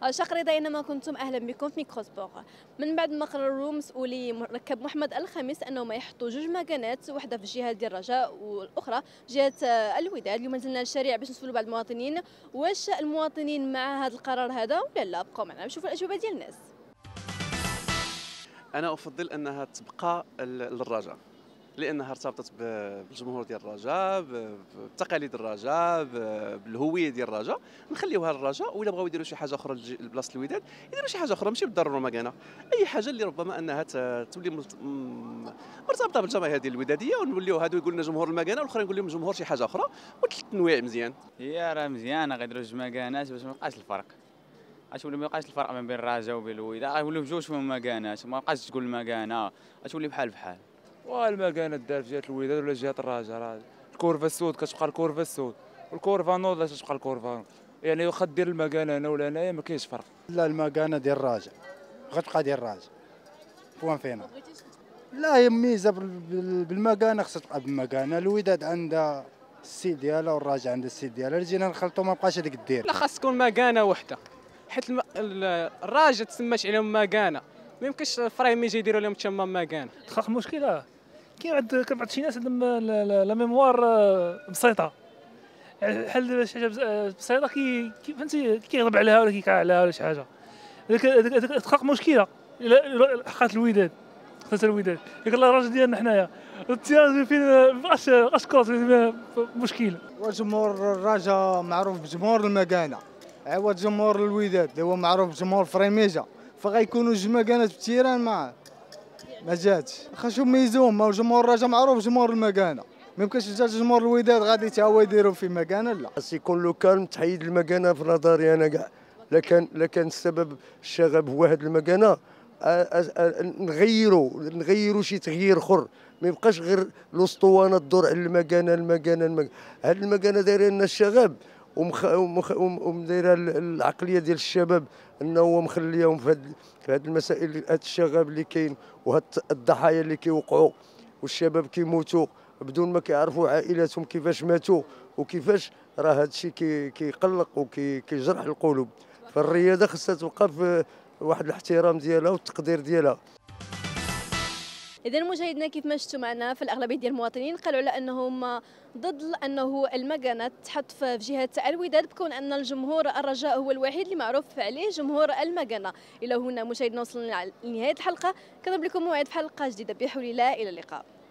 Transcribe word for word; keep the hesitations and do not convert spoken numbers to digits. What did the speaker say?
شق رضا أينما كنتم أهلا بكم في ميكرو سبور. من بعد ما قرروا مسؤولي مركب محمد الخامس أنهم يحطوا جوج مكانات، واحدة في الجهة ديال الرجاء والأخرى جهة الوداد. اليوم نزلنا للشارع باش نسولوا بعض المواطنين واش المواطنين مع هذا القرار هذا ولا لا. بقوا معنا نشوفوا الأجوبة ديال الناس. أنا أفضل أنها تبقى للرجاء، لأنها ارتبطت بالجمهور ديال الرجاء، بتقاليد الرجاء، بالهويه ديال الرجاء. نخليوها للرجاء، وإلا بغاو يديروا شي حاجه اخرى لبلاصه الوداد يديروا شي حاجه اخرى، ماشي بالضروره مكانه. اي حاجه اللي ربما انها تولي مرتبطه بالجماهير ديال الوداديه، ونوليو هادو يقول لنا جمهور المكانه والاخرين يقول لهم جمهور شي حاجه اخرى، والتنويع مزيان. هي راه مزيانه غيديروا جوج مكانات باش ما يبقاش الفرق، غتولي ما يبقاش الفرق ما بين الرجاء وبين الوداد، غيوليو بجوج فيهم مكانات، ما بقاش تقول مكانه، غتولي بحال بحال. والمكانه دار في جهه الوداد ولا جهه الرجاء، راه الكورفه السود كتبقى الكورفه السود، والكورفه نوض تبقى الكورفه، يعني واخا دير المكانه هنا ولا هنايا ما كاينش فرق. لا، المكانه ديال الرجاء غتبقى ديال الرجاء بوان فينا. لا، هي ميزه بالمكانه خصها تبقى بالمكانه. الوداد عندها السي ديالها والرجاء عندها السي ديالها، جينا نخلطوا ما بقاش هذيك الدير. لا، خاص تكون مكانه وحده، حيت الرجاء تسماش عليهم مكانه، ما يمكنش الفريم يجي يديروا لهم تما مكانه. تخاف مشكله. كاين عند كاين بعض شي ناس عندهم لا ميموار بسيطه، بحال شي حاجه بسيطه كي فهمتي كيغضب عليها ولا كيكع عليها ولا شي حاجه، تخلق مشكله. حقات الوداد خاصة الوداد ياك الله الراجل ديالنا حنايا التيار فين مابقاش مابقاش كروس مشكل. وجمهور الرجاء معروف بجمهور المكانه، عوض جمهور الوداد اللي هو معروف بجمهور فريميجا، فغيكونوا جوج مكانات في التيران معاه ما جاتش. خاصهم ميزوهم، ما جمهور الرجاء معروف جمهور المكانه، ما يمكنش جات جمهور الوداد غادي تا هو يديروا في مكانه. لا، خاص يكون لو كالم تحيد المكانه في نظري انا كاع. لكن لكن السبب الشغب هو هذه المكانه، نغيروا نغيروا شي تغيير اخر، ما يبقاش غير الاسطوانه تدور على المكانه المكانه المكانه. هذه المكانه دايره لنا الشغب ومدايره العقليه ديال الشباب انه هو مخليهم في هذه المسائل، هذا الشغب اللي كاين وهاد الضحايا اللي كيوقعوا والشباب كيموتوا بدون ما كيعرفوا عائلاتهم كيفاش ماتوا وكيفاش. راه هذا الشيء كيقلق وكيجرح القلوب. فالرياضه خصها تبقى في واحد الاحترام ديالها والتقدير ديالها. إذا مشاهدينا كيف ما شفتوا معنا، فالأغلبية ديال المواطنين قالوا على أنهم ضد أنه المكانة تحط في جهة الوداد، بكون أن الجمهور الرجاء هو الوحيد اللي معروف عليه جمهور المكانة. إلى هنا مشاهدينا وصلنا لنهاية الحلقة، كنضرب لكم موعد في حلقة جديدة بحول الله. إلى اللقاء.